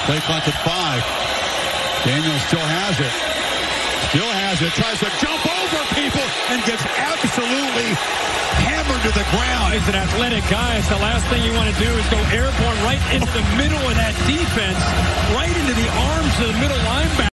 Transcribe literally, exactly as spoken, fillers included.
Play clock at five. Daniels still has it. Still has it. Tries to jump over people and gets absolutely hammered to the ground. He's an athletic guy. It's the last thing you want to do is go airborne right into the middle of that defense, right into the arms of the middle linebacker.